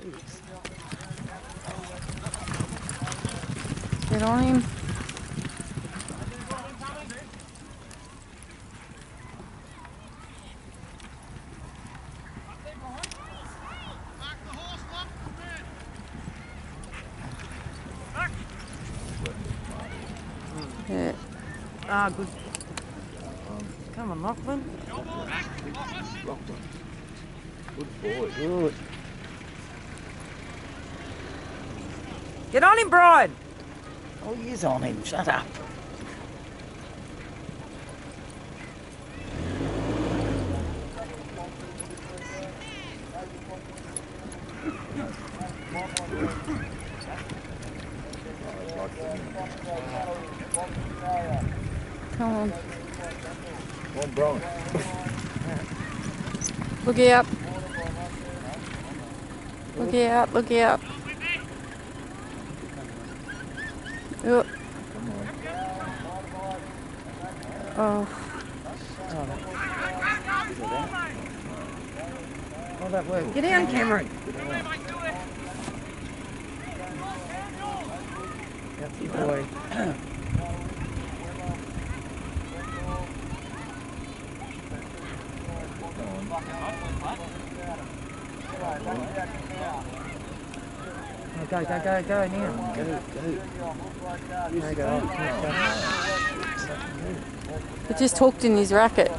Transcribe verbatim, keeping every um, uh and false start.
Get on him. Yeah. Ah, good. Come on, Lachlan. Good boy. Good. Get on him, Brian. Oh, he is on him. Shut up. Come on. Come on, Brian. Look out. Look out, look out. Oh. Oh. Oh, that worked. Get down, Cameron. That's your boy. Oh, go, go, go, go now. Go, go. There you go. It just hooked in his racket.